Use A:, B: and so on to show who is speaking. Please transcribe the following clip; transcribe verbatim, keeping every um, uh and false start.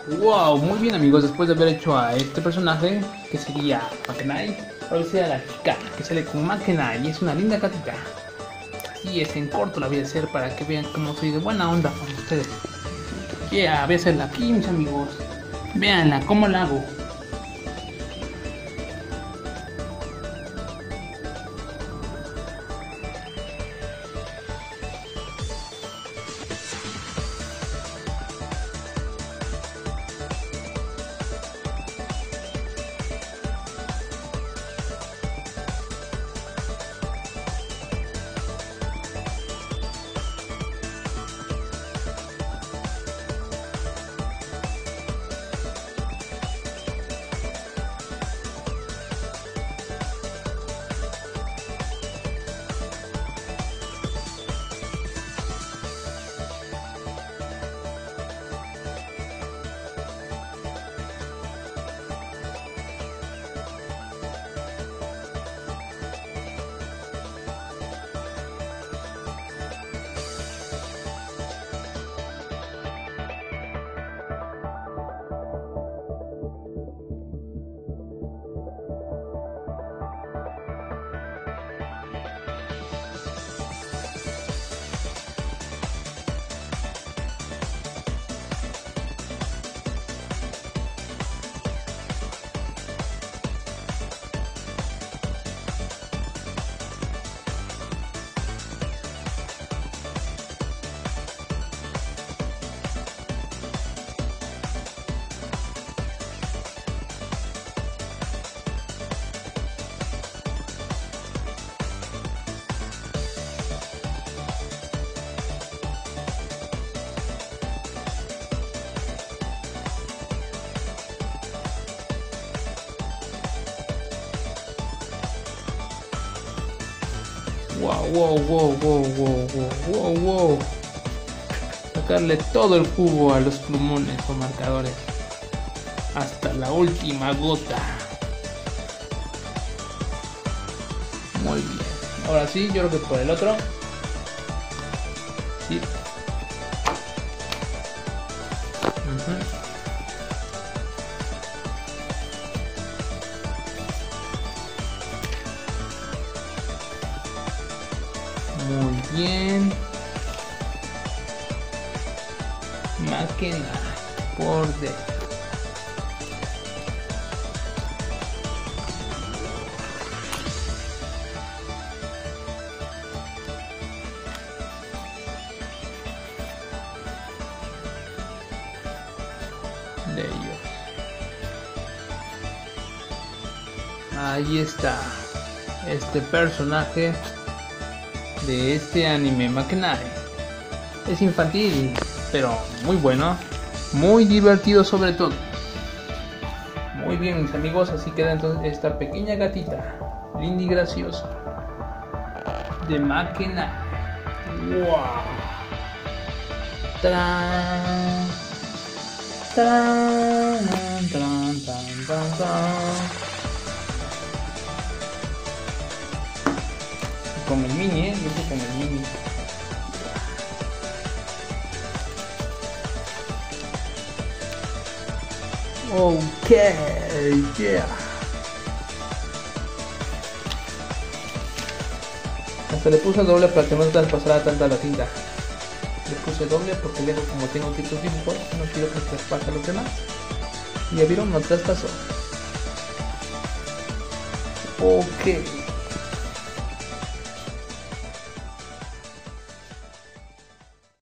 A: Wow, muy bien amigos, después de haber hecho a este personaje, que sería Makenai, ahora sería la chica, que sale con Makenai y es una linda gatita. Así es, en corto la voy a hacer para que vean cómo soy de buena onda con ustedes. Yeah, voy a hacerla aquí mis amigos. Veanla, cómo la hago. Wow, wow, wow, wow, wow, wow, wow, wow. Sacarle todo el jugo a los plumones o marcadores. Hasta la última gota. Muy bien. Ahora sí, yo creo que por el otro. Sí. Uh-huh. Muy bien. Máquina por dentro. De ellos. Ahí está. Este personaje de este anime Makenai es infantil, pero muy bueno, muy divertido sobre todo. Muy bien mis amigos, así queda entonces esta pequeña gatita linda y graciosa de Makenai. Wow. Tran, tran, tran, tran, tran, tran. Con el mini, eh, yo sé con el mini. Ok, yeah. Hasta le puse doble para que no traspasara tanta la tinta. Le puse doble porque luego como tengo que estos dibujos, no quiero que traspase los demás. Y ya vieron, no traspasó. Ok.